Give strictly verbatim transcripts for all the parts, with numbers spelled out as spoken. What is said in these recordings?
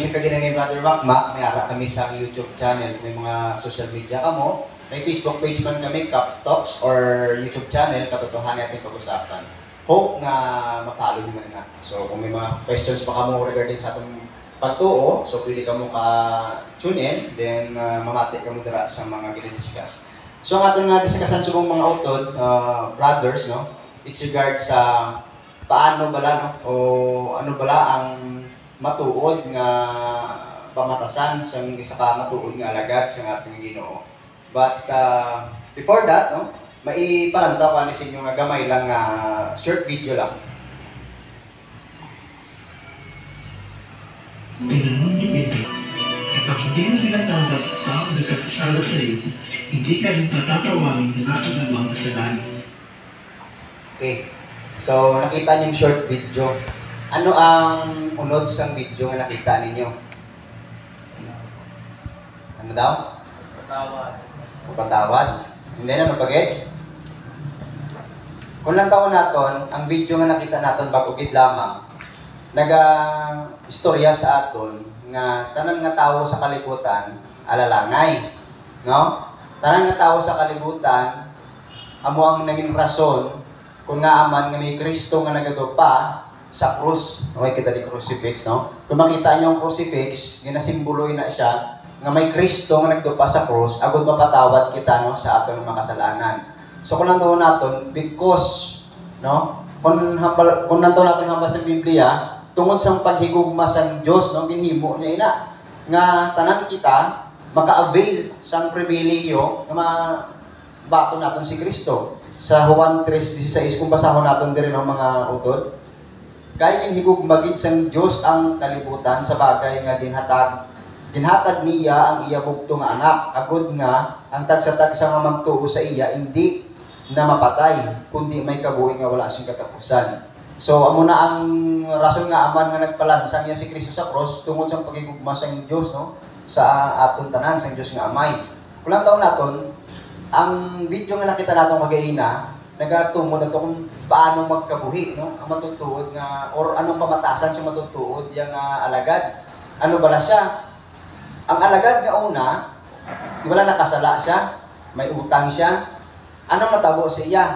Nag-mention ka din ni Brother Wakma, may ara kami sa YouTube channel, may mga social media ka mo, may Facebook page man kami, Cup Talks, or YouTube channel, katotohanan natin pag-usapan. Hope na mapalo nyo man na. So kung may mga questions pa ka mo regarding sa atong pagtuo, so pwede ka mo ka-tune in, then uh, mamati ka mo dira sa mga gina-discuss. So ang atong nga discussan sa mga utod, uh, brothers, no, it's regard sa paano bala, no, o ano bala ang matuod nga pamatasan sa isa ka matuod nga alagad sa ating Ginoo. But uh, before that, no, maipalantaw ka ni sa inyo nga gamay lang nga uh, short video lang. Tinanong ni Betty, kapag hindi mo pinatanggap tao na kakasala sa iyo, hindi ka rin patatawagin na nakagamang kasalanan. Okay. So, nakita niyo yung short video. Ano ang unod sa video nga nakita ninyo? Ano daw? Patawad. Patawad. Hindi na mapagit? Kung lang taon naton, ang video nga nakita naton bago gid lamang, naga-istorya sa aton nga tanan nga tawo sa kalibutan alalangay, no? Tanan nga tawo sa kalibutan amo ang naging rason kung nga aman nga may Kristo nga nagagupa sa krus. Okay, kita di crucifix, no? Kung makita niyo ang crucifix, ginasimboloy na siya nga may Kristo nga nagdupa sa krus, agud mapatawad kita, no, sa aton mga kasalanan. So kung nandoon naton, because, no, kung hambal, kung nandoon naton hambal sa Biblia, tungod sa paghigugma sa Dios, no, ginhimo niya ina nga tanan kita maka-avail sa pribilehiyo nga mabato naton si Kristo. Sa Juan three sixteen, kung basahon naton diri ng mga utod, kay ginhigugma gid sang Dios ang kalibutan sa bagay nga ginhatag ginhatag niya ang iya bugto nga anak, agud nga ang tagsa-tagsa nga magtuo sa iya hindi na mapatay kundi may kabuhi nga wala sing katapusan. So amo na ang rason nga aman nga nagpalansang niya si Kristo sa cross tungod sa pagigugma sang Dios, no, sa aton tanan sang Dios nga Amay. Kulang taon naton ang video nga nakita naton kagaina nagatungod ato kung paano magkabuhi, no, ang matutuod nga or anong pamatasan sa matutuod yang uh, alagad. Ano bala siya? Ang alagad nga una, di wala nakasala siya, may utang siya. Anong natabo sa iya?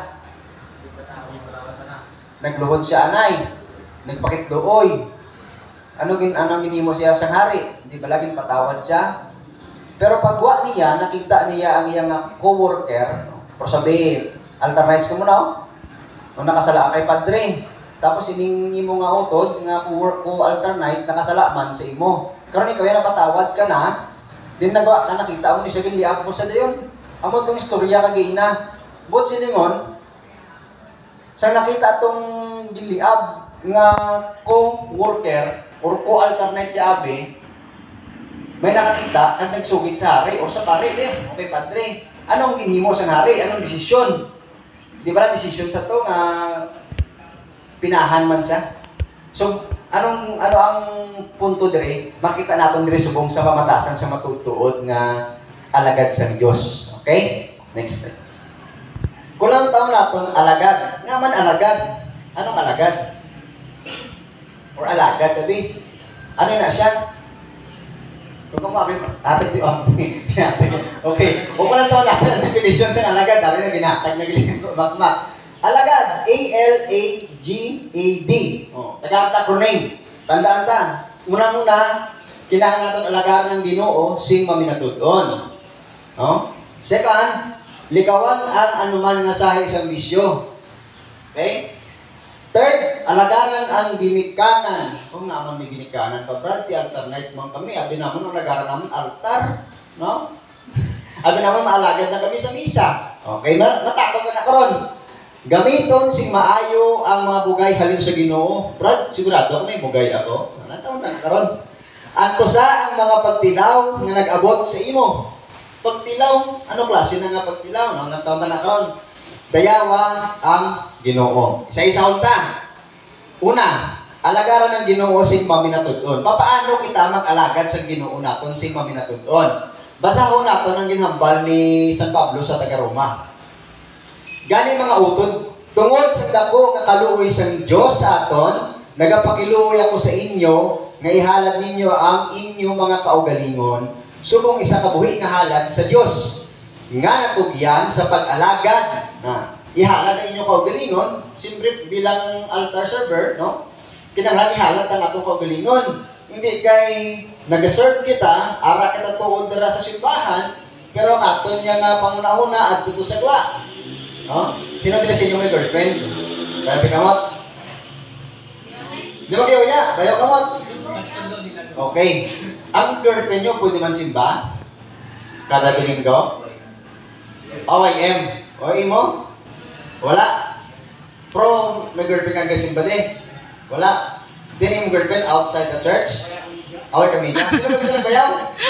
Nagluhod siya anay, nagpakitdooy. Ano gin anong ginhimo siya sa hari? Di ba laging patawad siya? Pero pagwa niya, nakita niya ang iyang co-worker, pero sabi, alternates ka muna, oh. Kung nakasala kay padre, tapos iningi mo nga utod, nga co-alternate, nakasala man sa imo. Karon ikaw yan napatawad ka na, din nagawa ka nakita mo ni siya giliap mo sa dayon. Amo itong istorya kagina. But silingon, sa nakita itong giliab nga co-worker or co-alternate yabe, may nakakita kag nagsugid sa hari o sa pare, eh, okay padre. Anong ginhimo sa hari? Anong desisyon? Di ba na desisyon sa to nga pinahan man siya? So, anong ano ang punto dire? Makita naton dire subong sa pamatasan sa matutuod nga alagad sa Dios. Okay? Next step. Kulang taon naton alagad. Nga man alagad. Anong alagad? Or alagad, tabi? Ano na siya? Kung kumabit, atik di on. Okay. O kulang taon natin ang definition sa alagad. Dari na ginatag na ginatag. Alagad. A L A G A D. Oh, taga-acronym. Tandaan ta. Muna-muna, kailangan natin alagaan ng Ginoo sing maminatudon. No? Second, likawan ang anuman nga sahi sa bisyo. Okay? Third, alagaran ang ginikanan. Kung naman may ginikanan pa, Brad, ti alternate mo kami. Abi naman, alagaran naman altar. No? Abi naman, maalagad na kami sa misa. Okay, natakot ka na karon. Gamiton sing maayo ang mga bugay halin sa Ginoo. Brad, sigurado ako may bugay ako. Nanataon na karon. Anto sa ang mga pagtilaw nga nag-abot sa imo. Pagtilaw, anong klase na nga pagtilaw? No, nanataon na karon. Dayawa ang Ginoo. Isa-isa unta. Una, alagaran ng Ginoo sing maminatudon. Paano kita mag-alagad sa Ginoo naton sing maminatudon? Basahon naton ang ginhambal ni San Pablo sa taga-Roma. Gani mga utod, tungod sa dako nga kaluoy sang Dios sa aton, nagapakiluoy ako sa inyo nga ihalad ninyo ang inyong mga kaugalingon subong isa ka buhi nga halad sa Dios nga natugyan sa pag-alagad. Na ihalad ang inyong kaugalingon, siyempre bilang altar server, no? Kinahanglan ihalad ang atong kaugalingon. Hindi kay nag-serve kita, ara kita tuod dira sa simbahan, pero ang aton niya nga panguna-una at tuto sa dua. No? Sino dila sa inyo may girlfriend? Kaya pikamot? Di ba kayo niya? Bayaw kamot? Okay. Ang girlfriend nyo pwede man simba? Kada Domingo? O Y M? O Y mo? Wala. Pro, may girlfriend kang simba din? Wala. Din yung girlfriend outside the church? Okay kami na. Sino ba ito bayaw?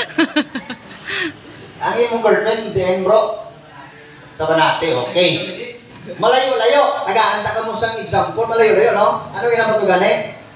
Ang imong girlfriend, din bro. Sa Banate, okay. Malayo-layo. Tagaan ka mo sang example. Malayo-layo, no? Ano yung naman ito gani?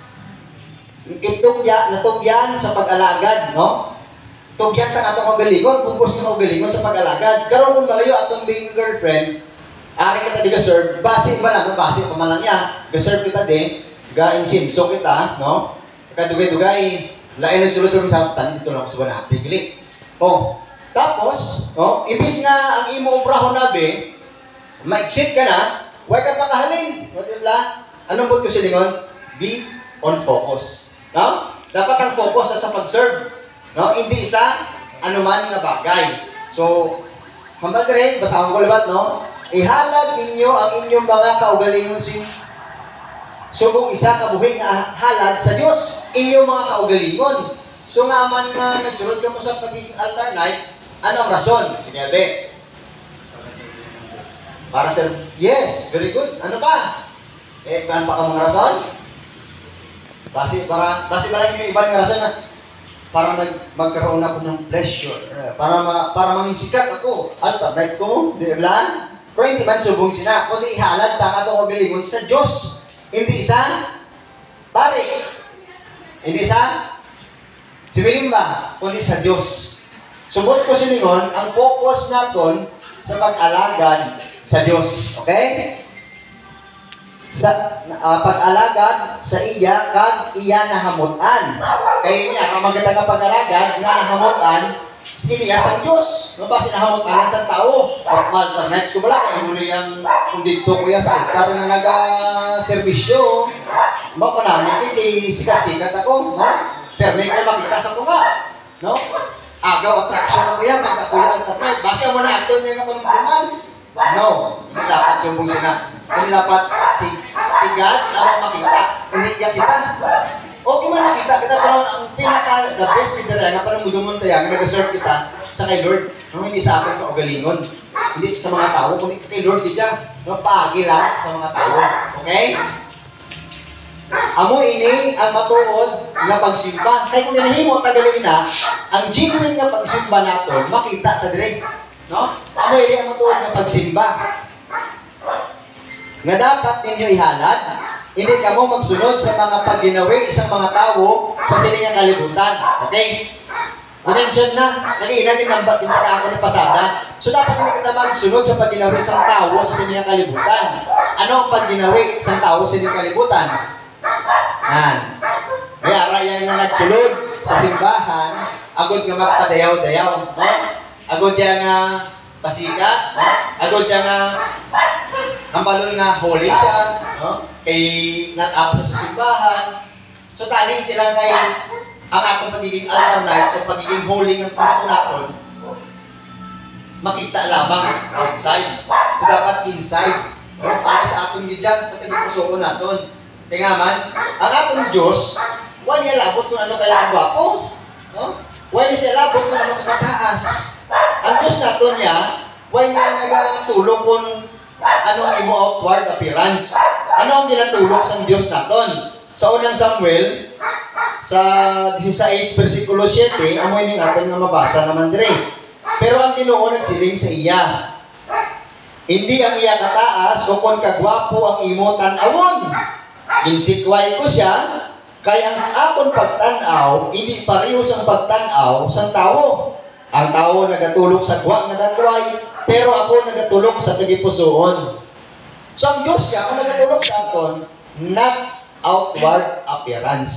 Itugya, natugyan sa pag-alagad, no? Tugyan ta atong kaugalingon, pupos ng kaugalingon sa pag-alagad. Karon kung malayo atong being girlfriend, ari kita di ga-serve, base ba na, base pa man lang niya. Ga-serve kita din, ga-insinso kita, no? Kadugay-dugay, lain nagsulod-sulod sa tani dito lang sa Banate, tigli. Oh, tapos, no, ibis nga ang imo obrahon nabi, ma-exit ka na, huwag ka pakahalin. O, diba? Anong buot ko silingon? Be on focus. No? Dapat ang focus sa pag-serve. No? Hindi sa anuman na bagay. So, hambal dire, basahan ko libat, no? Ihalad ninyo ang inyong mga kaugalingon sin subong isa kabuhi nga halad sa Dios. Inyong mga kaugalingon. So nga man nga nagsulod ka mo sa pagiging altar night, ano ang rason? Sige, Abe. Para sa, yes, very good. Ano pa? Eh, plan pa ka mga rason? Basi, para, basi ba lang yung ibang rason na para mag, magkaroon ako ng pleasure, para ma, para manging sikat ako. Ano ta, right ko? Di ba? Pero hindi man subong sina, kundi ihalad ta atong kagalingon sa Dios. Hindi sa pare. Hindi sa sibilimba, kundi sa Dios. Subot ko siningon, ang focus naton sa pag-alagad sa Dios. Okay? Sa uh, pag-alagad sa iya kag iya nahamutan. Kay niya ang maganda nga pag-alagad nga nahamutan siniya sa Dios. No ba sinahamutan sa tao? Mal next ko bala kay mo yang kung dito kuya sa altar nga naga-serbisyo. Ba ko namin kay sikat-sikat ako, no? Pero may kay makita sa kuha, no? Agaw attraction ako yan, kaya kuya ang tapay. Basta mo na ato niya nga panumpuman. No, hindi dapat sumbong sila. Hindi dapat si, si God na makita. Hindi niya kita. Okay man makita kita, pero ang pinaka, the best leader yan, na parang mudumon tayo, nga nag-serve kita sa kay Lord. No, hindi sa akin kaugalingon. Hindi sa mga tao, kundi kay Lord, hindi ka. No, pagi lang sa mga tao. Okay? Amo ini ang matuod nga pagsimba. Kaya kung hinahimo tagalogin na, ang genuine nga pagsimba naton makita ta dire, no? Amo ini ang matuod nga pagsimba. Nga dapat ninyo ihalad, hindi kamo magsunod sa mga pagginawi isang mga tao sa siningang kalibutan. Okay? I-mention na, nag-iina din ang ba't tinaka ako ng pasada. So dapat hindi kita magsunod sa pagginawi isang tao sa siningang kalibutan. Ano ang pagginawi isang tao sa siningang kalibutan? Yan. Kaya raya nga nagsulod sa simbahan, agod nga magpadayaw-dayaw, no? Agod yan nga pasika, no? Agod yan nga ang balon nga holy siya, no? Kay nat-aksa sa simbahan. So tani hindi lang kay ang atong pagiging altar night, so pagiging holy ng puso natin, makita lamang outside. So dapat inside. No? Para sa atong gidyan, sa tagipuso natin. Kaya nga man, ang atong Diyos, huwag niya labot kung ano kaya ang gwapo. No? Huwag niya siya labot kung ano kakataas. Ang Diyos nato niya, huwag niya nagatulong kung anong imo outward appearance. Ano ang ginatulong sa Diyos naton? Sa unang Samuel, sa sixteen versikulo seven, amoy ning aton nga mabasa naman dire. Pero ang Ginoo nagsiling sa iya, hindi ang iya kataas o kung kagwapo ang imo tan-awon. Ginsitway ko siya, kaya ang akon pagtanaw, hindi pareho sa pagtanaw sa tao. Ang tao nagatulog sa gwa nga datway, pero ako nagatulog sa tagipusoon. So ang Diyos siya, kung nagatulog sa aton, not outward appearance.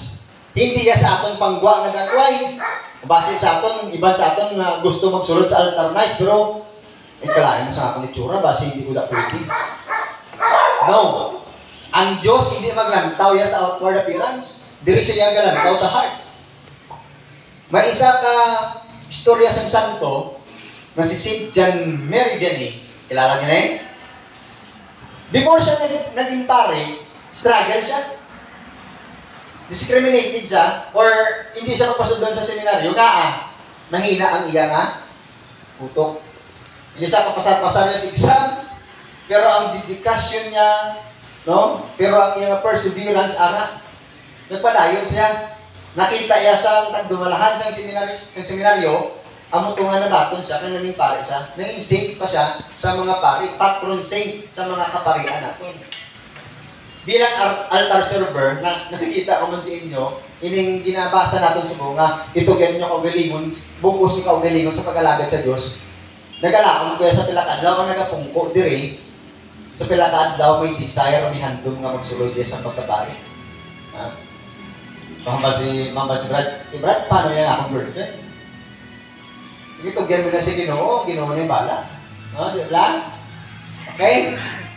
Hindi ya sa aton panggwa nga gagway. Base sa aton, iban sa aton nga gusto magsulod sa altar nights, pero ikalain mo sa aton itsura, base hindi ko na pwede. No. Ang Diyos hindi maglantaw ya sa outward appearance. Diri siya galantaw sa heart. May isa ka istorya sa santo na si Saint John Mary Vianney. Kilala niyo na eh? Before siya naging, naging pare, struggle siya. Discriminated siya, or hindi siya kapasod doon sa seminaryo, nga ah, mahina ang iya nga, putok. Hindi siya kapasar-pasar niya sa exam, pero ang dedikasyon niya, no? Pero ang iya nga perseverance, ara, nagpadayon siya. Nakita niya sa tagdumalahan sa seminaryo, sa seminaryo, amo tunga na baton siya, kaya naging pare siya. Naging saint pa siya sa mga pare, patron saint sa mga kaparian natin. Bilang altar server, na nakikita ko man sa inyo, ining ginabasa natin sa bunga, ito ganyan yung kaugalingon, bukos yung kaugalingon sa pag-alagad sa Diyos. Nagalakon ko sa pilakad daw, nagapungko dire, sa pilakad daw may desire, may handom nga magsulod niya sa pagkabari. Ha? Mamba si, mamba si Brad, eh Brad, paano yan akong girlfriend? Ito ganyan mo na si Ginoo, Ginoo na yung bala. No, di ba? Okay?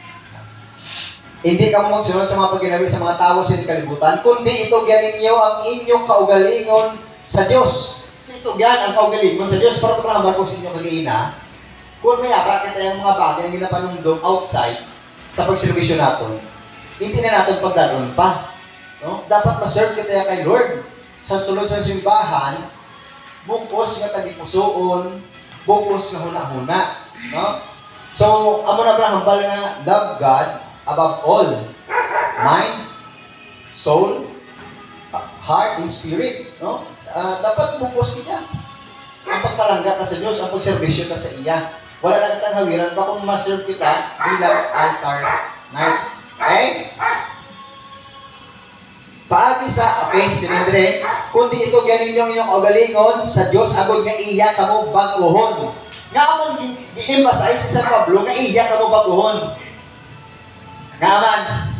Hindi ka mo magsunod sa mga paginawi sa mga tao sa kalibutan, kundi ito ganin niyo ang inyong kaugalingon sa Diyos. So ito gan ang kaugalingon sa Diyos, para pagkakamar ko sa inyo kagina, kung may abra kita yung mga bagay na ginapanundong outside sa pagservisyo natin, hindi na natin pagdalon pa. No? Dapat maserve kita kay Lord. Sa sulod sa simbahan, bukos nga tagipusoon, bukos nga huna-huna. No? So, amo na ba hambal nga love God above all, mind, soul, heart, and spirit. No? Uh, dapat bukos kita. Ang pagpalangga ka sa Diyos, ang pagservisyo ka sa iya. Wala na kitang hawiran pa kung maserve kita bilang altar nights. Okay? Paagi sa, okay, sinindre, kundi ito ganin yung inyong kaugalingon sa Diyos, agod nga iya kamo baguhon. Nga amon gi-emphasize si San Pablo, nga iya kamo baguhon. Ngaman,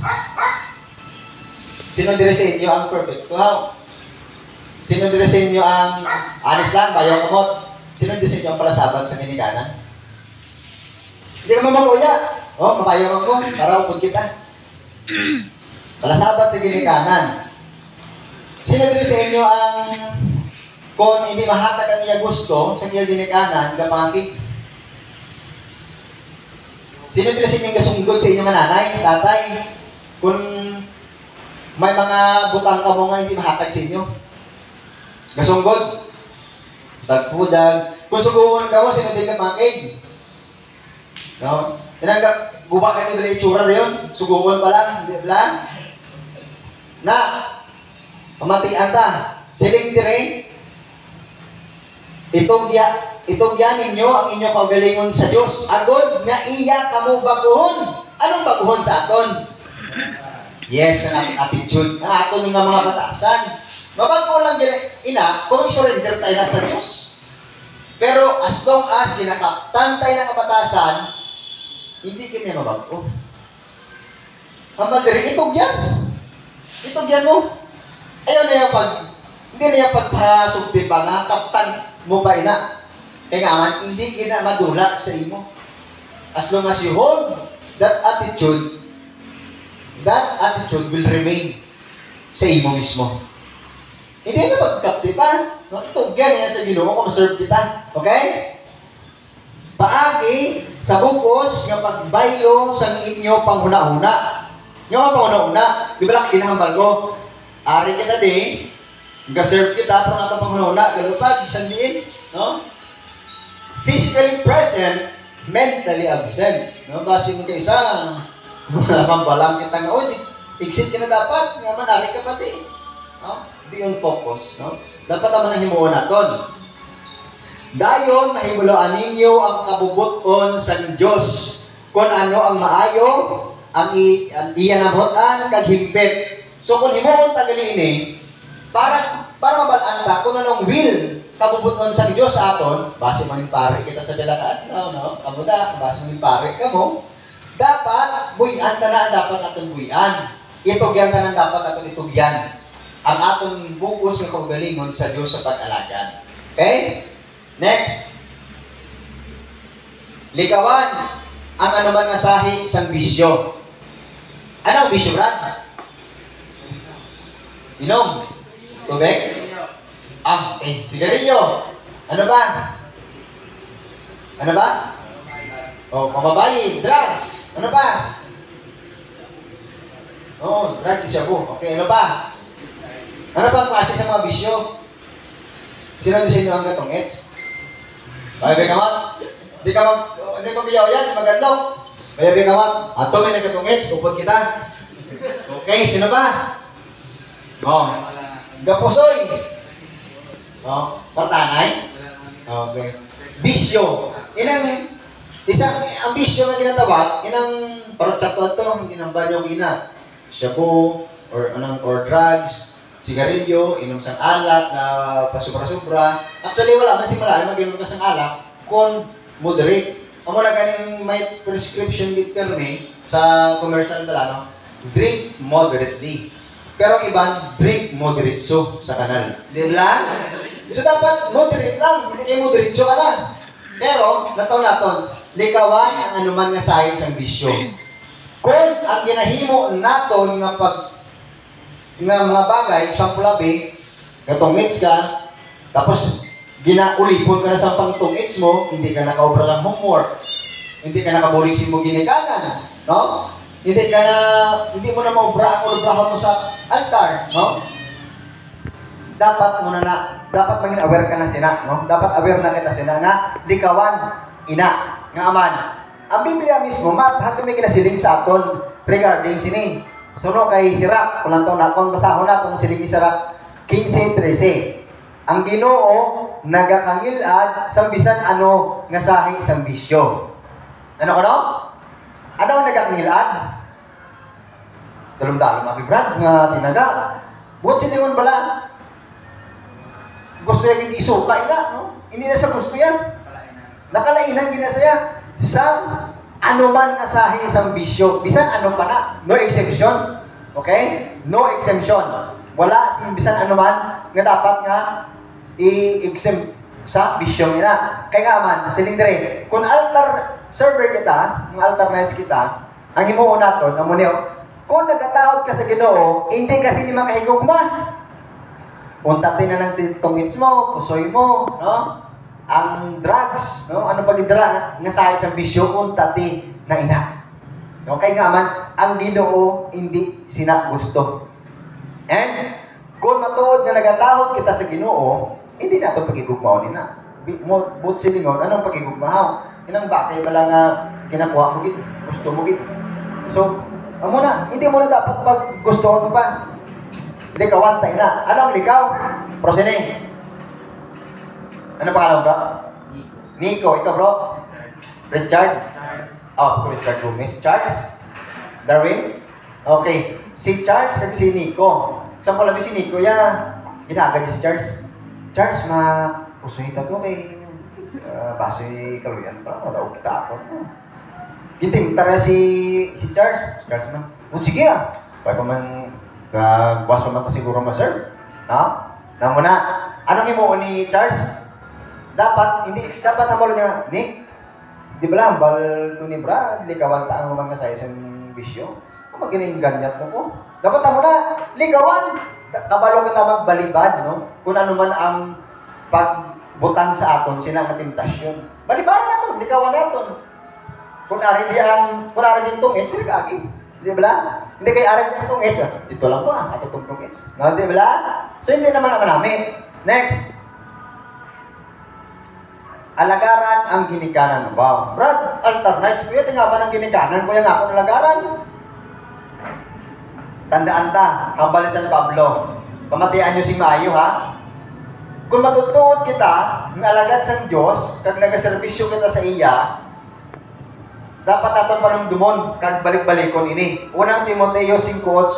sino dire sa inyo ang perfect? Wow. Sino dire sa inyo ang honest lang, bayaw kamot? Sino dire sa inyo ang palasabat sa minikanan? Hindi ka mamakuya. Oh, mabayaw ako, para upod kita. Palasabat sa ginikanan. Sino dire sa inyo ang kung hindi mahatag ang iya gusto sa iya ginikanan, gapangakit? Sino dito sa inyong kasunggod sa inyong nanay, tatay, kung may mga butang ka mo nga hindi mahatag sa inyo? Kasunggod? Tagpudag. Kung suguon ka mo, sino din ka makig? No? Tinangga, guba ka nila itsura na yun? Suguon pa lang, hindi lang? Na, pamatian ta, siling dire, itong diya, itong yan ninyo ang inyong kaugalingon sa Diyos. Agod nga iya kamo baguhon. Anong baguhon sa aton? Yes, ang ating attitude. Ang aton nga mga batasan. Mabago lang din, ina, kung isurrender tayo na sa Diyos. Pero as long as ginakaptan tayo ng kabatasan, hindi kanya mabago. Kamadiri, itong yan. Itong yan mo. Ayaw na yung pag, hindi na yung pagpasugti pa nga, kaptan mo pa ina. Kaya nga man, hindi kina madula sa imo. As long as you hold that attitude, that attitude will remain sa imo mismo. Hindi na magkapti pa. No, ito, ganyan sa Ginoo kung maserve kita. Okay? Paagi sa bukos nga pagbaylo sa inyo panghuna-huna. Yung mga panghuna-huna, di ba lang kinahambal ko? Ari kita di, ga-serve kita, pero nga itong panghuna-huna, galupag, isang diin. No? Physically present, mentally absent. No? Basi mo kayo isa, mambalang kita nga, oh, exit ka na dapat, nga manari ka pati. No? Be on focus. No? Dapat naman ang himuon natin. Dayon, nahimuloan ninyo ang kabubuton sa Diyos. Kung ano ang maayo, ang, i ang iyan ang rotan, kaghimpit. So kung himuon tagali ini, para, para mabalaan ta, kung anong will, kabubuton sa Diyos sa aton, base maging pare kita sa bilakaan, no, no? Kamuda, base maging pare ka mo, dapat, buyan ta na dapat atong buyan. Itugyan ta na dapat atong itugyan. ang aton bugos nga kaugalingon sa Dios sa pag-alagad. Okay? Next. Likawan ang anuman nga sahi sang bisyo. Ano ang bisyo, Brad? Inom. Tubig? Ah, eh, sigarilyo. Ano ba? Ano ba? Oh, pamabayi, drugs. Ano ba? Oh, drugs, shabu. Okay, ano ba? Ano ba ang klase sa mga bisyo? Sino doon sa inyo ang gatong ets? Bayabi ka mat? Hindi ka mag... Hindi ka biyaw yan, magandang. Bayabi ka mat? Ato may nagatong ets, upod kita. Okay, sino ba? Oh, gapusoy. Oh, partanay? Okay. Bisyo. Inang... Isang... Ang bisyo na ginatawag, inang... Parang chapter to, hindi nang banyo gina. Shabu, or anong, or drugs, sigarilyo, inom sang alak na pasubra-subra. Actually, wala man si malalim mag-inom ka sang alak kung moderate. Ang mula ganing may prescription with permi sa commercial na no? Drink moderately. Pero ang iban, drink moderate so sa kanal. Di ba? So dapat moderate lang, hindi kayo moderate so ka na. Pero, nataw naton, likawan ang anuman nga sahin sang bisyo. Kung ang ginahimo naton nga pag nga mga bagay, sa pulabi, katungits ka, tapos ginaulipon ka na sa pangtungits mo, hindi ka nakaobra ng homework, hindi ka nakabulisin mo ginikanan, no? Hindi ka na, hindi mo na maobra ang obrahon mo sa altar, no? Dapat mo na na, dapat maging aware ka na sina, no? Dapat aware na kita sina nga, likawan, ina, nga aman. Ang Biblia mismo, mat, hanggang may kinasiling sa aton regarding sini. Suno kay Sirach, kung lang ito na, kung basahon na itong siling ni Sirach, fifteen thirteen. Ang Ginoo nagakangilad sa bisan ano nga sahi sang bisyo. Ano ko no? Ano ang nagakangilad? Dalong-dalong mga Brad nga tinaga. Buot silingon bala. Gusto yung hindi isuka ina, no? Hindi na sa gusto yan. Nakalainan ginasaya. Sang anuman nga sahi isang bisyo, bisan ano pa na, no exemption. Okay? No exemption. Wala sing bisan anuman nga dapat nga i-exempt sa bisyo nila. Kaya nga man, silindre, kung altar server kita, ng altar nice kita, ang himuon nato, amo niyo, kung nagkataod ka sa Ginoo, hindi kasi ni makahigugma. Untatin na ng tungits mo, pusoy mo, no? Ang drugs, no? Ano pag idra nga sa isang bisyo untati na ina. Okay nga man, ang Ginoo hindi sina gusto. And kung matuod nga nagatahod kita sa Ginoo, hindi na ito pagigugmao nina. But silingon, anong pagigugmao? Inang bakay pala nga kinakuha mo gid, gusto mo gid. So, amo na, hindi mo na dapat pag gusto mo pa. Likawan tayo na. Ano ang likaw? Prosineng. Ano pangalan bro? Nico. Nico, ikaw bro? Richard? Oh, Richard Gomez. Charles? Darwin? Okay. Si Charles at si Nico. Saan ko labi si Nico ya? Ginagad niya si Charles. Charles, ma... Pusuhita to kay... Uh, base kaluyan pa. Madaw kita ako. Gintim, tara si... Si Charles. Charles man. O sige ah. Pwede ko man... Uh, buwas mo man siguro ma sir. No? Na muna. Anong himuon ni Charles? Dapat, hindi, dapat ang malo niya, Nick, di ba lang, bal to ni Bra, likawan ta ang mga sa isang bisyo. Kung magaling ganyat mo ko. Dapat mo na, likawan. Kabalo ka tamang balibad, no? Kung ano man ang pagbutang sa aton, sinang temptasyon. Balibaran na to, likawan na to. Kung ari di ang, kung ari di itong edge, sila kagi. Di ba lang? Hindi kayo ari di itong edge, dito lang po ah, ato itong edge. No, di ba lang? So, hindi naman naman namin. Next. Alagaran ang ginikanan. Wow. Brad, altar nights. Kuya, tinga ba ng ginikanan? Kuya nga ako nalagaran. Tandaan ta, hambal San Pablo. Pamatian nyo sing maayo, ha? Kung matutuod kita, ng alagad sang Diyos, kag nagaservisyo kita sa iya, dapat aton panumdumon, kag balik-balikon ini. Unang Timoteo five eight.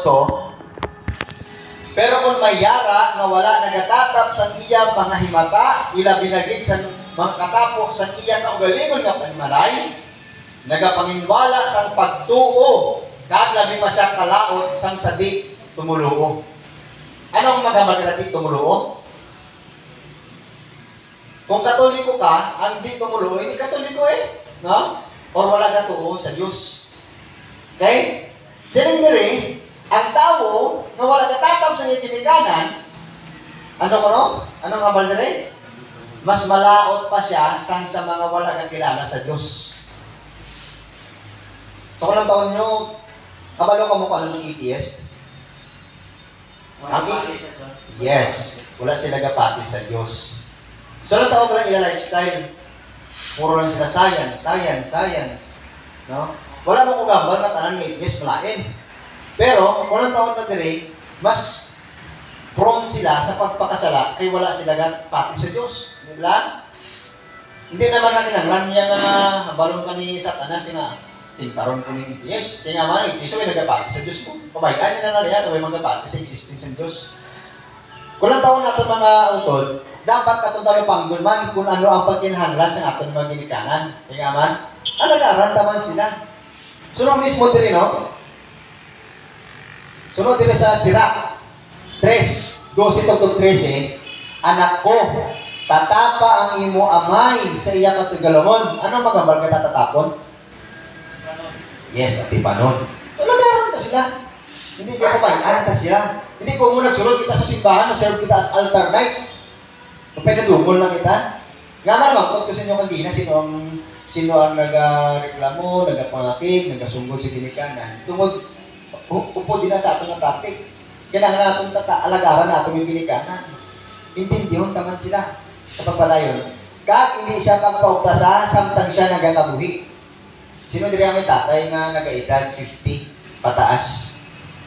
Pero kung mayara nga wala nagatatap sa iya pangahimata, ila binagid sa mga katapo sa iya kaugalingon nga panimalay, nagapanginwala sang pagtuo, kag labi pa siya kalaot sang sadi tumuluo. Anong maghamag ka natin tumuluo? Kung katoliko ka, ang di tumulo, hindi katoliko eh. No? Or wala ka tuo sa Diyos. Okay? Sining diri, ang tao na wala katatap sa iyong kinikanan, ano ko no? Anong abal diri? Mas malaot pa siya sang sa mga wala kang kilala sa Diyos. So kung lang taon nyo, kabalo ka mo kung ano ng atheist? Wala Ang pa rin sa Diyos. Yes. Wala sila gapati sa Diyos. So lang taon ko lang ila lifestyle. Puro lang sila science, science, science. No? Wala mo kong gambal na tanan ng atheist malain. Pero, kung lang taon na dire, mas prone sila sa pagpakasala kay wala sila gapati sa Diyos. Di ba? Hindi naman na kinanglan niya nga balong ka ni Satanas nga tintaron ko ng atheist. Kaya nga man, atheist ay nagapati sa Diyos mo. Pabayaan niya na nariya kaya magapati sa existence ng Diyos. Kung lang taon natin mga utod, dapat katong panggun man kung ano ang pagkinahanglan sa aton mga ginikanan. Kaya man, ang nag-arantaman sila. Sunod mismo din, no? Sunod din sa Sira. tres, twelve to thirteen, anak ko, tatapa ang imo amay sa iya katigalongon. Ano magambal ka tatatapon? Yes, ati panon. So, nag-aranta sila. Hindi ka pa pahiaranta sila. Hindi ko muna nagsulod kita sa simbahan, mag-serve kita as altar night. Kung pinadungol lang kita, nga naman, kung ko sa inyo kanina, sino ang, sino ang nag-reklamo, nag-pangakig, nag-sunggol sa ginikanan. Tungod, upo din na sa ating topic. Kailangan natin alagaran natin yung ginikanan. Intindihon taman sila sa pagpalayon. Kahit hindi siya pagpaupasa, samtang siya nagkakabuhi. Sino din may tatay nga nag-edad fifty pataas?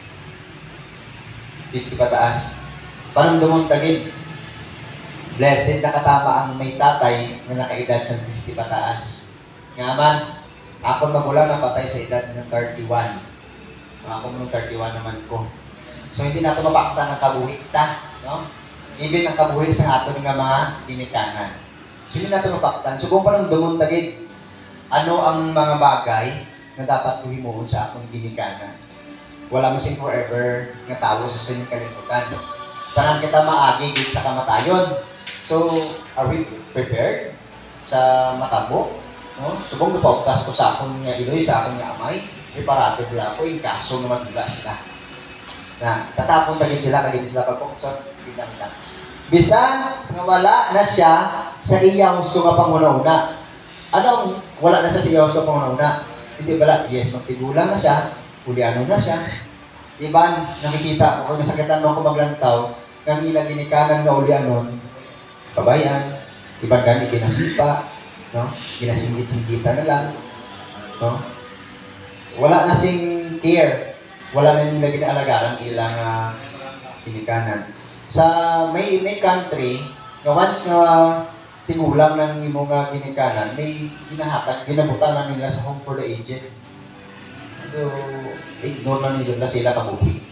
fifty pataas. Parang dumungtagin. Blessed na katama ang may tatay na nakaedad sa fifty pataas. Nga man, ako magulang na patay sa edad ng thirty-one. Ako nung thirty-one naman ko. So hindi na ito mapakta ng kabuhi ta. No? Even ang kabuhi sa ato ng mga ginikanan. So hindi na ito mapaktan. So kung parang dumuntagid, ano ang mga bagay na dapat kuhimuon sa akong ginikanan? Walang sing forever na tawo sa sining kalimutan. Parang kita maagi sa kamatayon. So, are we prepared sa matabo? No? Subong napautas ko sa akong nga iloy, sa akong nga amay, preparado bila ako, yung kaso na magula sila. Na, tatapon tagin sila, kagin sila pagpuksan, kita-kita. Bisan nga wala na siya sa iya gusto nga panguna-una. Anong wala na siya sa iya gusto panguna-una? Hindi bala, yes, magtigulang na siya, uliano na siya. Iban, nakikita ko, kung nasakitan mo ako maglantaw, ng ilang ginikanan nga ulianon, pabayan, ibang gani ginasipa, no? Ginasingit-singitan na lang, no? Wala na sing care, wala na nila ginaalagaran ilang uh, ginikanan. Sa may may country, na once nga tigulang ng imong uh, ginikanan, may ginahatag, ginabutan na nila sa home for the aged. So, ignore na nila sila kabuhi.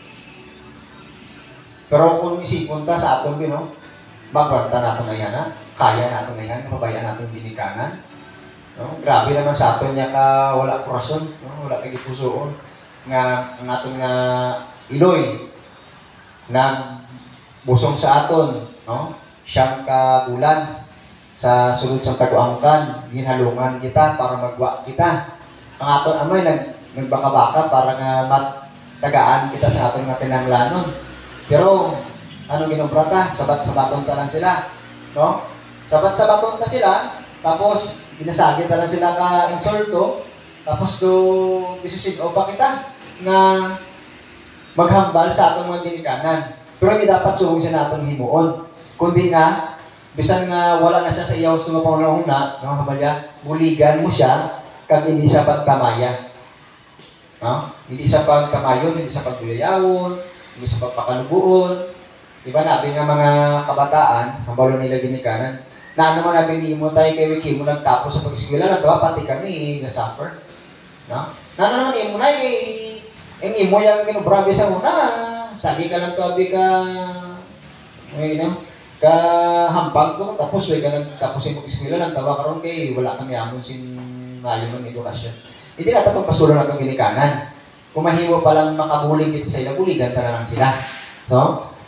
Pero kung isipon ta sa aton, you know, magwanta natin na yan, ha? Kaya natin na yan, mabayan natin binikanan. No? Grabe naman sa aton niya ka wala kurason, no? Wala tagi pusoon. Nga, ang aton nga iloy, na busong sa aton, no? Siyang ka bulan, sa sulod sa taguangkan, ginhalungan kita para magwa kita. Ang aton amay, nag, nagbaka-baka para nga mas tagaan kita sa aton nga pinanglanon. Pero, ano ginumpra ta? Sabat-sabaton ta lang sila. No? Sabat-sabaton ta sila, tapos, binasagin ta lang sila ka insulto, tapos do, isusin-o pa kita, nga maghambal sa atong mga ginikanan. Pero hindi dapat suhong siya na atong himuon. Kundi nga, bisan nga wala na siya sa iyaw gusto nga pangunahuna, no, habalya, buligan mo siya, kag hindi siya pagtamaya. No? Hindi siya pagtamayon, hindi siya pagbuyayawon, hindi sa pagpakalubuon. Diba nabi nga mga kabataan, ang balo nila ginikanan, na ano man nabi ni mo tayo kay Wiki mo nagtapos sa pag-eskwela na to, pati kami na-suffer. No? Na ano naman imo na, eh, ang imo yung ginubrabe sa una, sagi ka lang to, abi ka, ay, no? Ka hampag ko, tapos way ka nagtapos yung pag-eskwela lang, tawa karon kay wala kami amon sin mayo ng edukasyon. Hindi na ito pagpasulo na itong ginikanan. Kung mahimo palang makabuling dito sa ila, buligan ka na lang sila. No?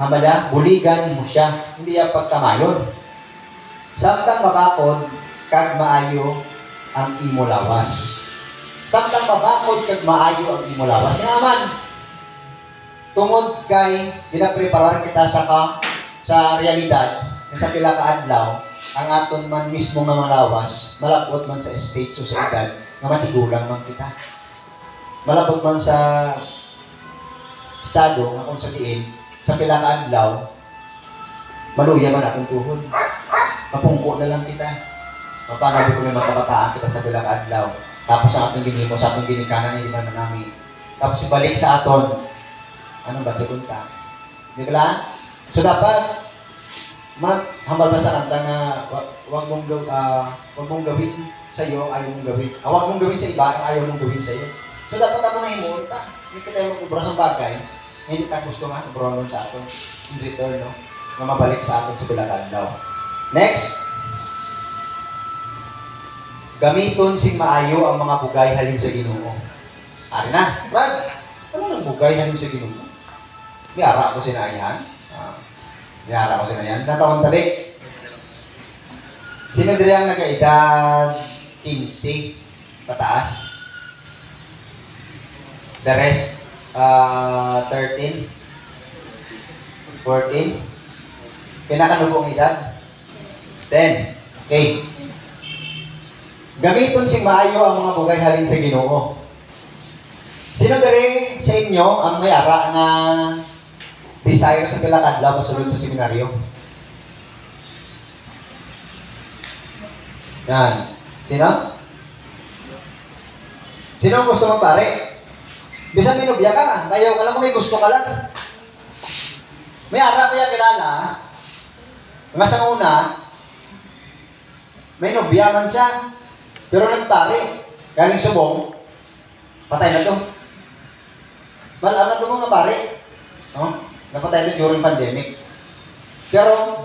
Hamala, buligan mo siya. Hindi yan pagkamayon. Samtang mabakod, kag maayo ang imo lawas. Samtang mabakod, kag maayo ang imo lawas. Nga man, tungod kay ginapreparar kita sa ka, sa realidad, na sa pila ka adlaw, ang aton man mismo nga malawas, malabot man sa state o sa edad, nga matigulang man kita. Malabot man sa estado, nga kung sabihin, sa pila ka adlaw, maluya man atong tuhod. Mapungko na lang kita. Mapanabi ko may matabataan kita sa pila ka adlaw. Tapos sa atong ginimo, sa atong ginikanan, hindi man manami. Tapos ibalik sa aton, anong ba punta? Di ba lang? So dapat, hambal ba sa kanta nga, wag, wag mong gaw, uh, wag mong gawin sa iyo ang ayaw mong gawin. Uh, wag mong gawin sa iba ang ayaw mong gawin sa iyo. So dapat ako na imunta. Hindi ka tayo magkubra sa bagay. Hindi tayo gusto nga, kubra sa aton. In return, no? Na mabalik sa aton sa bilatan daw. Next. Gamiton sing maayo ang mga bugay halin sa Ginoo. Ari na. Brad, ano nang bugay halin sa Ginoo? Niyara ko sinayan. Ah, niyara ko sinayan. Natawang tabi. Sino diri ang nag-edad fifteen pataas? The rest, uh, thirteen, fourteen. Pinakanubong edad? ten. Okay. Gamiton sing maayo ang mga bugay halin sa Ginoo. Sino diri sa inyo ang may ara nga desire sa pila ka adlaw mosulod sa seminaryo? Yan. Sino? Sino ang gusto mong pare? Bisan minubya ka, ayaw ka lang kung may gusto ka lang. May ara ko yan kilala, nga sa una, may nobya man siya, pero nagpare, galing subong, patay na to. Wala na to mga pare. No? Napatay na during pandemic. Pero,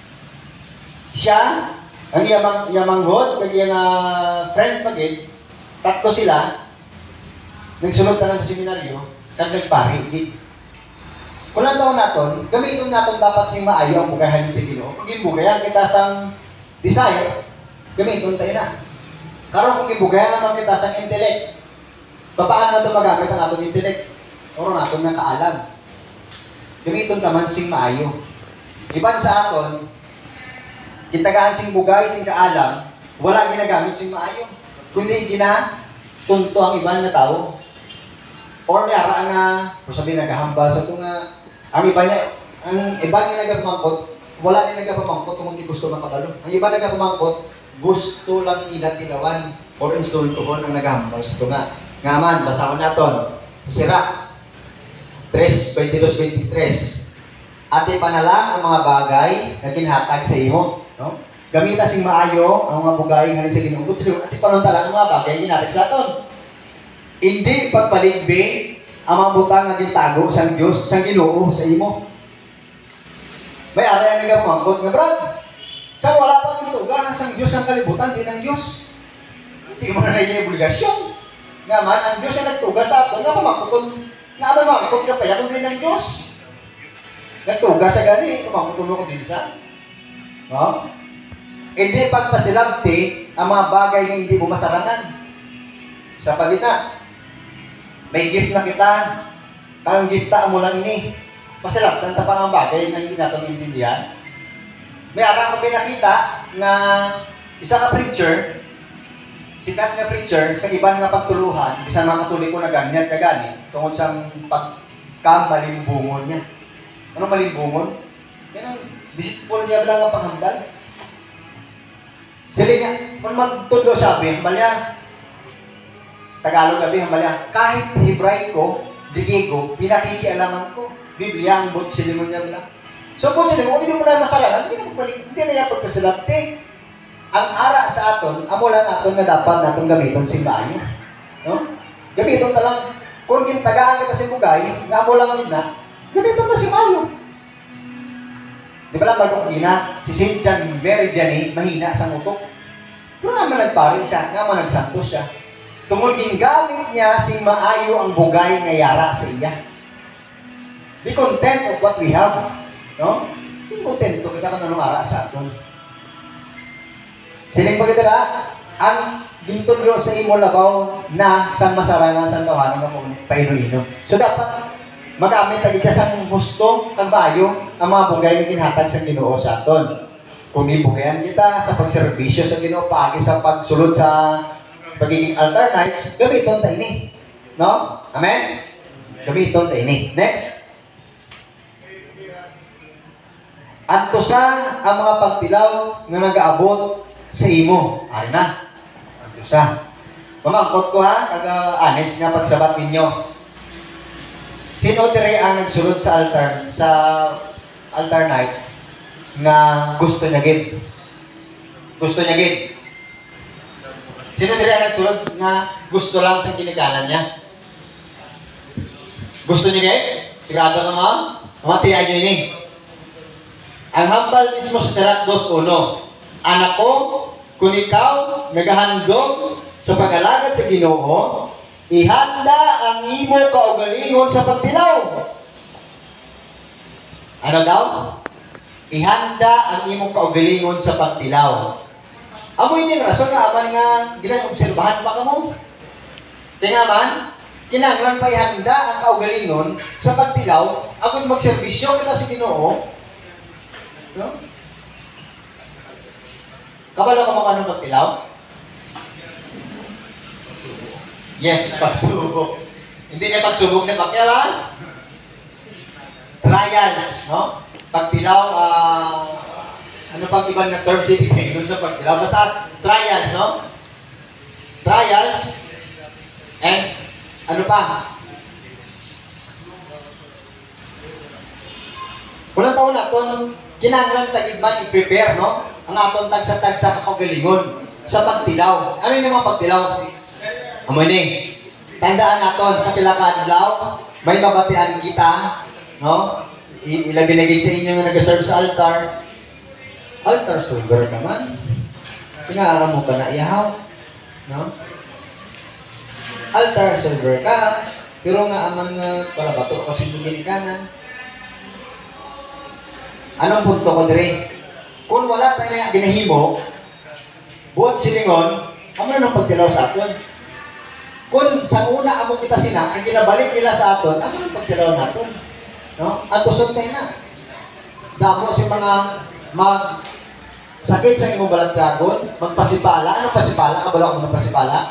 siya, ang iyamang, iyamang hod, kag iyang uh, friend pagid, tatlo sila, nagsunod na lang sa seminaryo, kag nagpare. Kung lang taon naton, gamitin natin dapat sing maayo ang bugayan sa Ginoo. Kung gibugayan kita sang desire, gamitin tayo na. Karon kung gibugayan naman kita sang intellect, paano natin magagamit ang atong intellect? Oro natin ng kaalam. Gamitin taman sing maayo. Iban sa aton, kitagaan sing bugay, sing kaalam, wala ginagamit sing maayo. Kundi ginatunto ang iban na tao. Or may ara nga, kung sabihin naghahambal sa ito nga, ang iba niya, ang iba nga nagapamangkot, wala niya nagapamangkot kung hindi gusto makabalo. Ang iba nagapamangkot, gusto lang nila tinawan or insultuhon ang naghahambal sa ito nga. Nga man, basahon naton, sira, three twenty-two twenty-three. Ati pa na lang ang mga bagay na kinhatag sa imo. No? Gamita sing maayo ang mga bugay nga sa Ginoo. Ati pa nun talaga ang mga bagay kinhatag sa aton. Hindi pagpaligbi ang mga butang nga gintago sang Dios, sang Ginoo sa imo. May area nga pamangkot nga brad. Sa wala pa dito ga sang Dios ang kalibutan di ng Dios. Hindi mo na naiya obligasyon. Nga man ang Dios ang nagtuga sa aton nga pamangkoton. Nga ano mangkot ka pa ya din ng Dios. Nagtuga sa gani, pamangkoton mo ko din sa. No? Hindi pagpasilabti ang mga bagay nga hindi mo masarangan. Sa pagita, may gift na kita, kang gift ta mo lang ini. Pasilabtan ta pa ang bagay nga hindi natin intindihan. May ara ko pinakita nga isa ka preacher, sikat nga preacher, sa iban nga pagtuluhan, bisan mga katulik ko na ganyan ka gani, tungkol sa pagkamalimbungon niya. Ano malimbungon? Yan ang disciple niya lang ang panghamdal. Sili niya, kung magtudlo sabi, malya, Tagalog gabi, malya, kahit Hebraiko, Griego, pinakikialaman ko. Biblia ang bot silimon niya lang. So kung sila, kung hindi mo na masalanan, hindi na magpalik, hindi na yan pagkasilapte. Ang ara sa aton, amo lang aton nga dapat natin gamiton sing maayo. No? Gamiton ta lang. Kung gintagaan kita si bugay, nga amo lang nina, gamiton ta si maayo. Di ba lang bago kagina, si Saint John Meridiani, mahina sa utok. Pero nga man nagpari siya, nga man nagsantos siya. Tungod gingamit niya sing maayo ang bugay nga yara sa iya. Be content of what we have. No? Yung kontento kita ka nanong ara sa aton. Siling pagkitala, ang gintudlo sa imo labaw na sang masarangan sang tawanan nga kung paino-ino. So dapat magamit lagi ka sang gusto kang bayo ang mga bugay nga ginhatag sa Ginoo sa aton. Kung ibugayan kita sa pagserbisyo sa Ginoo paagi sa pagsulod sa pagiging altar nights, gamiton ta ini. No? Amen? Gamiton ta ini. Next. Adto sa ang mga pagtilaw nga nagaabot sa imo. Ari na. Adto sa. Mamangkot ko ha, kaga honest nga pagsabat ninyo. Sino dire ang nagsulod sa altar sa altar night nga gusto niya gid? Gusto niya gid. Sino dire ang nagsulod nga gusto lang sa ginikanan niya? Gusto niya gid? Sigurado ka mo? Mamatiyan niyo ini. Ang hambal mismo sa Sirach two one. Anak ko, kung ikaw nagahandog sa pag-alagad sa Ginoo, ihanda ang imo kaugalingon sa pagtilaw. Ano daw? Ihanda ang imo kaugalingon sa pagtilaw. Amoy niya rason nga aman nga ginag-obserbahan pa ka mo. Kaya man, kinahanglan pa ihanda ang kaugalingon sa pagtilaw, agud magserbisyo kita sa Ginoo. No? Kabalo ka mo kanong pagtilaw? Yes, pagsubok. Hindi na pagsubok na pakyawan. Trials, no? Pagtilaw, uh, ano pang ibang na term si doon sa pagtilaw? Basta trials, no? Trials. And ano pa? Unang taon na ito, kinahanglan tagid man i-prepare, no? Ang aton tagsa-tagsa kakagalingon sa pagtilaw. Ano yung mga pagtilaw? Amo ni. Tandaan naton sa pila ka adlaw, may mabatian kita, no? Ilabi na gid sa inyo nga nag-serve sa altar. Altar sugar ka man. Tingaara mo ka na iyahaw, no? Altar server ka, pero nga amang uh, para bato kasi ginikanan. Anong punto ko dire? Kung wala tayo nga ginahimo, buot silingon, amo na nang pagtilaw sa aton. Kung sa una amo kita sina, ang ginabalik nila sa aton, amo nang pagtilaw naton. No? At tusod tayo na. Damo si mga mag sakit sa imong balat dragon, magpasipala. Anong pasipala? Kabalo ko ng pasipala.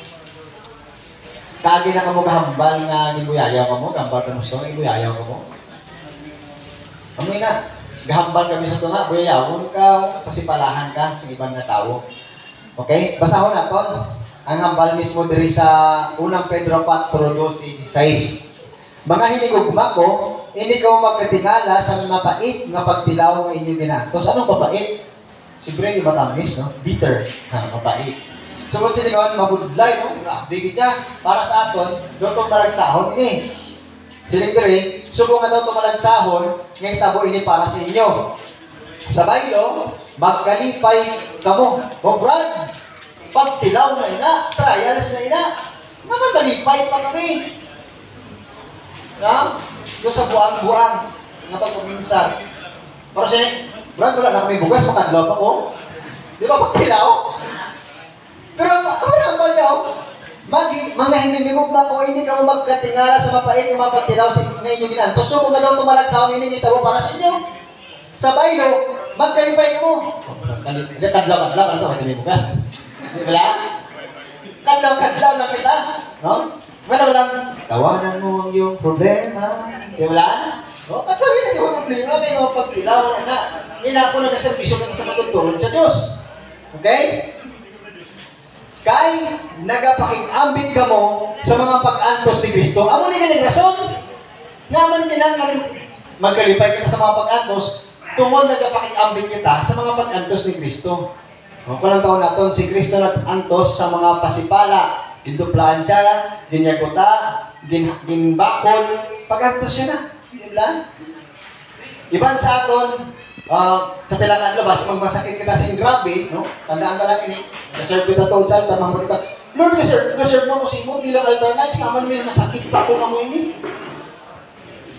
Kagi na kamo kahambal nga gibuyayaw ka mo, gambal ka mo sa gibuyayaw ka mo. Amoy na. Gahambal kami sa tunga, buyayawon ka, pasipalahan ka sa ibang na tao. Okay? Basahon naton ang hambal mismo diri sa unang Pedro four sixteen. Mga hinigugma ko, hindi ko magkatingala sa mga pait nga pagtilaw ng inyong ginantos. Anong papait? Siyempre, yung matamis, no? Bitter. Ha, mapait. Sumod so, silingon, mabudlay, no? Grabe kita. Para sa aton, doon itong malagsahon ini. Siling diri, subong nga daw tumalagsahon, ngayon tabo ini para sa inyo. Sa baylo, magkalipay kamo. O Brad, pagtilaw na ina, trials na ina, naman malipay pa kami. Na? Doon sa buang-buang, nga pagpaminsan. Pero siya, Brad, wala na kami bugas, makadlaw pa ko. Di ba pagtilaw? Pero ang ang niya, Magi, mga hinimimog na po ini kang magkatingala sa mapait yung mapagtilaw sa ngayon yung ginantos. So, kung na daw tumalagsaon ini, itabo para sa inyo. Sa baylo, magkalipay mo. Kadlaw-kadlaw, ano ito? Magkalipay bukas. Di ba? Kadlaw-kadlaw lang kita. No? Wala lang, tawanan mo ang iyong problema. Di ba? No? Kadlawin na yung problema kayo mapagtilaw. Na, ina ako nag-servisyo ka sa matutulog sa Diyos. Okay? Kay nagapakig-ambit ka mo sa mga pag-antos ni Kristo. Amo ni galing rason. Nga man kinang magkalipay kita sa mga pag-antos, tungod nagapakig-ambit kita sa mga pag-antos ni Kristo. O, kulang taon naton, si Kristo nag-antos sa mga pasipala. Ginduplaan siya, ginyaguta, gin, ginbakol, pag-antos siya na. Diba? Iban sa aton, Uh, sa pilangan labas, magmasakit kita sin grabe, no? Tandaan ka lang ini. Naserve kita to sa altar, mga kita. Lord, naserve, naserve mo ko si mo bilang altar nights, kaman mo yung masakit pa ako na mo ini.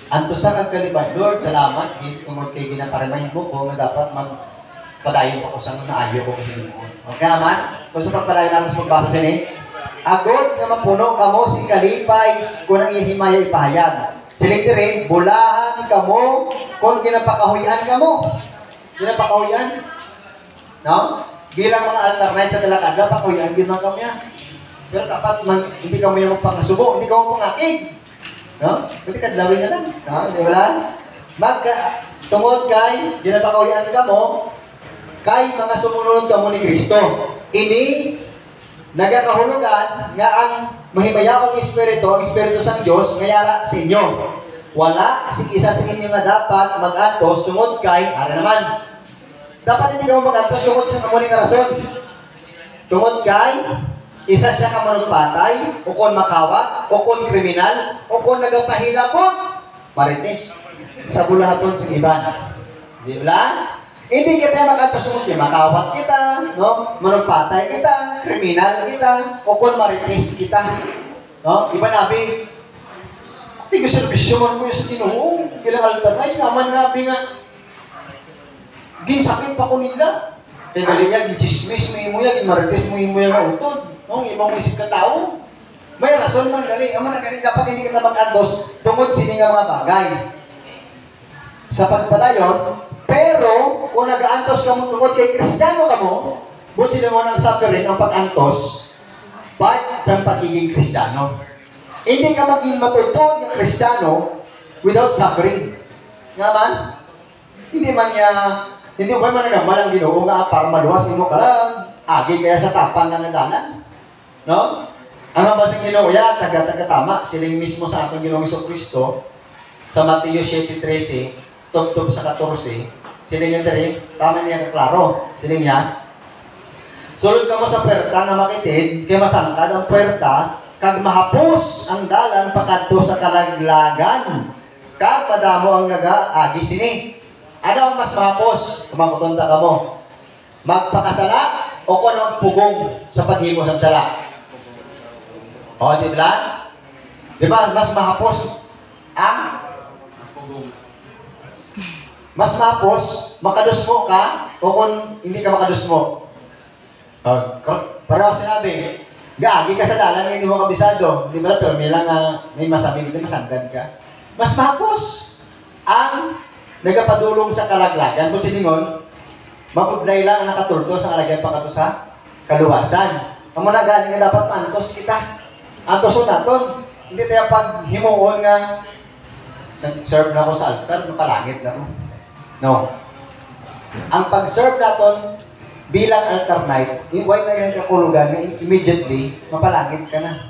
Anto sa kagkalibay, Lord, salamat, gid tungod kay ginaparemind mo ko nga dapat magpadayon ko ko sa naayo ko kasi mo. Okay, man? Kung sa pagpadayon natin sa magbasa sini, agod nga mapuno kamo si kalipay kung ang ihimaya ipahayag. Siling dire, bulahan kamo kung ginapakahuyan kamo. Ginapakahuyan? No? Bilang mga alternate sa talakada, pakahuyan din mga kami. Pero dapat man, hindi kamo yung magpangasubo, hindi kamo pangakig. No? Pwede ka dalawin na lang. No? Di ba lang? Mag, tungod kay, ginapakahuyan ka mo, kay mga sumunod ka mo ni Kristo. Ini, nagakahulugan nga ang mahimayaong Espiritu, ang Espiritu sang Diyos, ngayara sa inyo. Wala si isa sa inyo nga dapat mag-antos tungod kay, ara naman, dapat hindi ka mo mag-antos tungod sa kamuning rason. Tungod kay, isa siya ka manugpatay, o kung makawat, o kung kriminal, o kung nagapahilapot, marites, sa bulahaton sa iban. Di ba? Hindi kita mag-antos niya, makawat kita, no? Manugpatay kita, kriminal kita, o kung marites kita. No? Iba nabi, hindi ko servisyo man mo yung sa Ginoo. Kailang alternate, naman nabi nga, ginsakit pa ko nila. Kaya galing niya, ginchismis mo mo yan, gimarites mo mo yan utod. No, ibang isip ka tao. May rason man gali. Amo na gali dapat hindi ka mag-antos tungod sini nga mga bagay. Sa pagpadayon, pero kung nag-aantos ka mo tungod kay Kristiyano ka mo, kung sino mo nang suffering ang pag-antos, part sa pagiging Kristiyano. Hindi ka maging matutod ng Kristiyano without suffering. Nga man? Hindi man niya, hindi ba man nagambal ang Ginoo nga para maluwas mo ka lang, agi kaya sa tapan ng nadalan. No? Ang mabasang Ginoo, ya, taga-taga-tama, siling mismo sa ating Ginoong Kristo sa Mateo seven thirteen, tub-tub sa fourteen, siling niya dere, tama niya kaklaro, siling niya, sulod ka mo sa puwerta na makitid, kaya masangkad ang puwerta, kag mahapos ang dalan pakadto sa kalaglagan, kag madamo ang naga-agi sini. Ano ang mas mahapos? Kumakutunta ka mo. Magpakasala o kung magpugong sa paghimo sa sala? O, di ba? Di ba, mas mahapos ang mas mahapos, makadusmo ka o kung hindi ka makadusmo. O, parang sinabi, gaagi ka sa dalan, hindi mo kabisado. Di ba, pero may lang uh, may masabi, hindi masandad ka. Mas mahapos ang nagapadulong sa kalaglagan. Kung siningon, mabudlay lang ang nakatulto sa kalagyan pagkato sa kaluwasan. Amo na galing nga dapat mantos kita. Antoson naton. Hindi tayo pag himuon nga nag-serve na ako sa altar, napalangit na ako. No. Ang pag-serve naton bilang alternate, yung white na ganyan kakulugan, immediately, mapalangit ka na.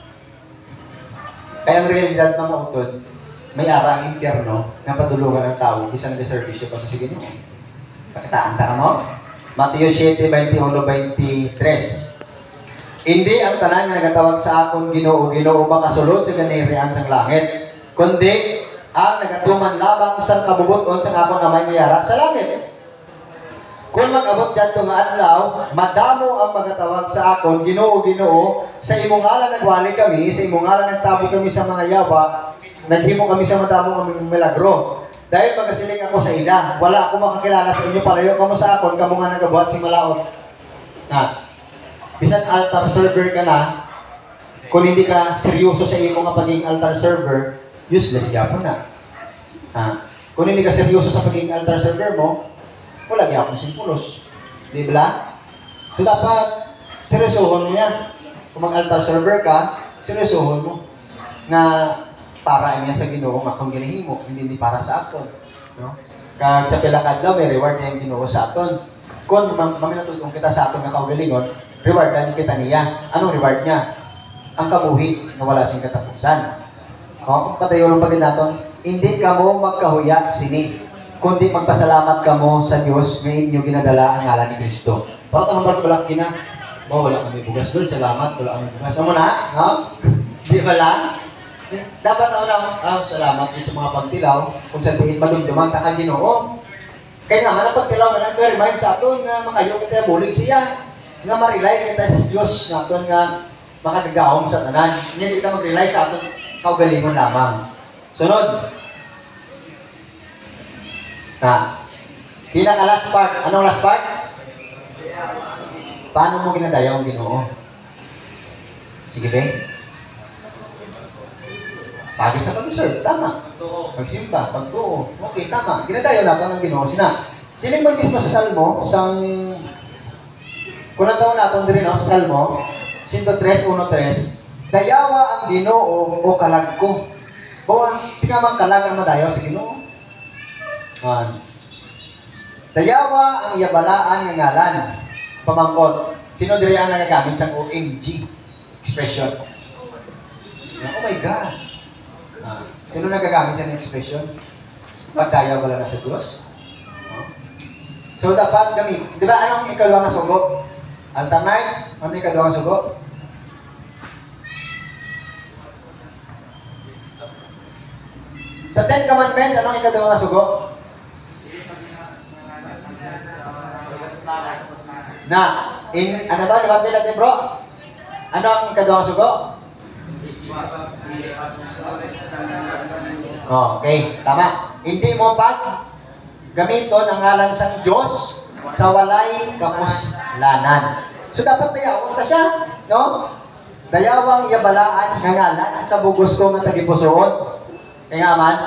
Kaya ang realidad ng mautod, may arang impyerno na padulungan ng tao, isang deservisyo pa sa sige nyo. Pakitaan ta mo? Mateo seven twenty-one twenty-three. Hindi ang tanan nga nagatawag sa akon Ginoo, Ginoo makasulod sa ganirian sang langit, kundi ang nagatuman labang sa kabubuton sa akon amay niyara sa langit. Kung mag-abot dito nga adlaw, madamo ang magatawag sa akon, Ginoo, Ginoo, sa imong ngalan nagwali kami, sa imong ngalan nagtabo kami sa mga yawa, naghimo kami sa madamo kaming milagro. Dahil magasiling ako sa ina, wala ako makakilala sa inyo, palayo kamo sa akon, kamo nga nagabuhat si malaot. Na, bisan altar server ka na, kung hindi ka seryoso sa imo nga pagiging altar server, useless yapon na. Ha? Kung hindi ka seryoso sa pagiging altar server mo, wala gyapon simpulos. Di ba? So dapat seryosohon mo yan. Kung mag-altar server ka, seryosohon mo na para niya sa Ginoo nga kung ginahimo, hindi ni para sa aton. No? Kag sa pilakad daw, may reward niya yung Ginoo sa aton. Kung maminatutong kita sa aton nga kaugalingon, rewardan kita niya. Anong reward niya? Ang kabuhi na wala sing katapusan. O, patayo ng pagin natin, hindi ka mo magkahuya sini, kundi magpasalamat ka mo sa Diyos na inyo ginadala ang ngalan ni Kristo. Para tanong ba balak na, oh, wala kami bugas doon, salamat, wala kami bugas. Amo na, no? Di ba lang? Dapat ako na, ah, salamat din sa mga pagtilaw, kung sabihin madumduman ta ka Ginoo. Kaya naman, ang pagtilaw nga nag-remind sa aton na makayo kita bulig siya, nga ma-rely kita sa Diyos, nga aton nga makagagahom sa tanan. Hindi kita mag-rely sa aton kaugalingon lamang. Sunod, Na, pinaka last part. Anong last part? Paano mo ginadayaw ang Ginoo? Sige, ba? Pagi sa pag-serve, tama. Pagsimba, pagtuo. Okay, tama. Ginadayaw natin ang Ginoo. Sina, siling man mismo sa Salmo, sang kunang taon natin din no, sa Salmo, one oh three, one three, dayawa ang Ginoo o kalag ko. Bawa, tingamang kalag ang madayaw sa Ginoo. Ah. Dayawa ang yabalaan ng ngalan. Pamangkot. Sino diri ang nagagamit sa O M G expression? Oh my God. Ah. Sino nagagamit sa expression? Pagdayaw wala na sa Diyos. Oh. So, dapat gamit. Di ba, anong ikalawang sugo? Altamites? Ano ikalawang sugo? Sa Ten Commandments, anong ikalawang sugo? Na, in, ano to, libat nila natin bro? Ano ang ikadawang sugo? Oh, okay, tama. Hindi mo pag gamiton ang ngalan sa Diyos sa walay kapuslanan. So, dapat dayawang ta siya, no? Dayawang yabalaan nga ngalan sa bugos ko nga tagipusoon. Kaya nga man,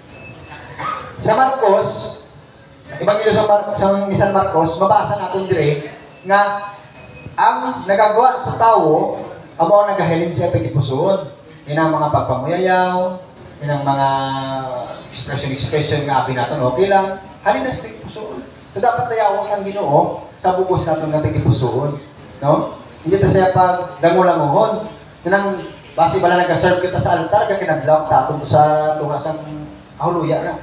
sa Marcos, Ebanghelyo sa, Mar sa San Marcos, mabasa natin dire nga ang nagagawa sa tao amo ang nagahilin siya tagipusoon. Yan ang mga pagpamuyayaw, yan ang mga expression-expression nga abi natin, okay lang. Halin na sa tagipusoon. So, dapat tayawang ang Ginoo sa bugos natin nga tagipusoon. No? Hindi ta siya pag langulanguhon. Yan ang base bala nag-serve kita sa altar, ka kinadlap tatong sa tungasang ahuluya na.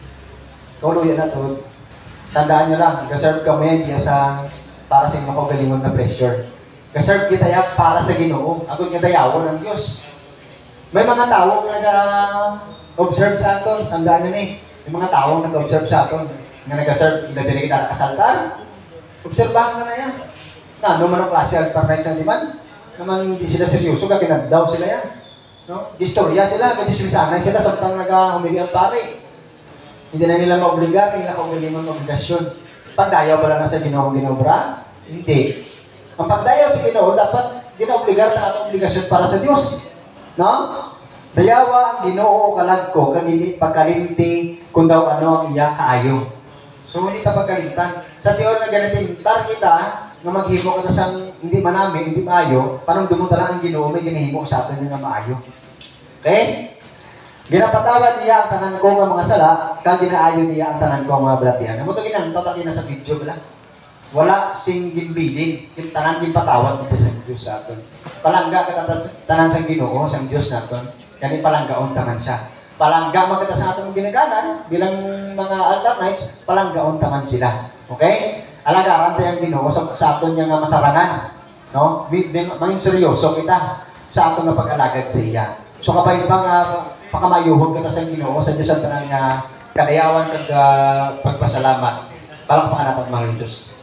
Ahuluya na to. Tandaan nyo lang, nag-serve kami diya sa para sa inyo kagalingon na pressure. Nag-serve kita ya para sa Ginoo. Agad nga dayawon ng Diyos. May mga tao nga nag-observe sa aton. Tandaan nyo ni, may mga tao nag-observe sa aton. Nga nag-serve, nabili kita sa altar. Obserbahan ka na yan. Na, ano man ang klase altar na isang liman? Naman hindi sila seryoso, kakinagdaw sila yan. No? Istorya sila, kadislisanay sila, samtang nag-humili ang pare. Hindi na nila maobliga, hindi nila kaumili ng obligasyon. Pagdayaw ba lang na sa Ginoo ginobra? Hindi. Ang pagdayaw sa Ginoo, dapat ginaobligar na atong obligasyon para sa Diyos. No? Dayawa ang Ginoo kalag ko, kagili pagkalinti, kung daw ano ang iya kaayo. So, hindi ta pagkalintan. Sa tiyon na ganitin, tar kita, nga maghimo ka sa hindi manami, hindi maayo, parang dumunta lang ang Ginoo, may ginahimo sa atin nga maayo. Okay? Ginapatawad niya ang tanan ko nga mga sala, kag ginaayo niya ang tanan ko mga balatian. Amo to ginan tatati na sa video bala. Wala sing ginbilin, yung tanan ginpatawad dito sa Dios sa aton. Palangga kita tanan sa Ginoo, sa Dios naton. Kani palanggaon taman siya. Palangga man kita sa atong ginikanan bilang mga altar knights, palanggaon taman sila. Okay? Alagaran tayo ang Ginoo sa, sa aton nga masarangan. No? Mangin seryoso kita sa aton nga pag-alagad sa iya. So kapay bang uh, pakamayuhog kita sa Ginoo sa Diyos ang tanang uh, kadayawan kag uh, pagpasalamat. Palakpakan natin mga Diyos.